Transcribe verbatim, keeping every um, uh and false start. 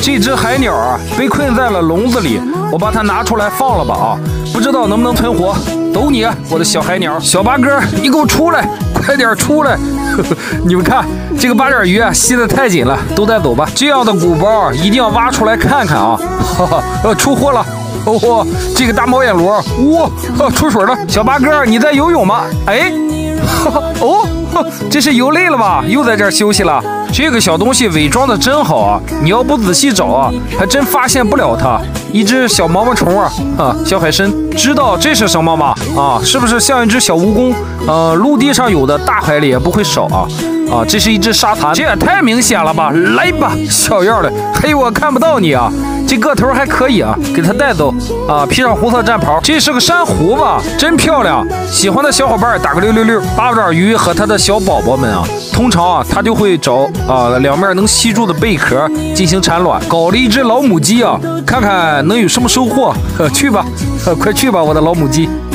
这只海鸟啊，被困在了笼子里，我把它拿出来放了吧啊，不知道能不能存活。都你，我的小海鸟，小八哥，你给我出来，快点出来！呵呵，你们看这个八爪鱼啊，吸得太紧了，都带走吧。这样的鼓包一定要挖出来看看啊！哈哈，呃，出货了。哦，这个大猫眼螺，哇、哦，出水了！小八哥，你在游泳吗？哎，哈哈，哦，这是游累了吧？又在这儿休息了。这个小东西伪装的真好啊！你要不仔细找啊，还真发现不了它。一只小毛毛虫啊，啊，小海参，知道这是什么吗？啊，是不是像一只小蜈蚣？呃，陆地上有的，大海里也不会少啊。啊，这是一只沙蚕，这也太明显了吧！来吧，小样的，嘿，我看不到你啊！这个头还可以啊，给它带走啊，披上红色战袍。这是个珊瑚吧，真漂亮！喜欢的小伙伴打个六六六。八爪鱼和它的小宝宝们啊，通常啊，它就会找啊两面能吸住的贝壳进行产卵。搞了一只老母鸡啊，看看能有什么收获。呵，去吧，呵，快去吧，我的老母鸡。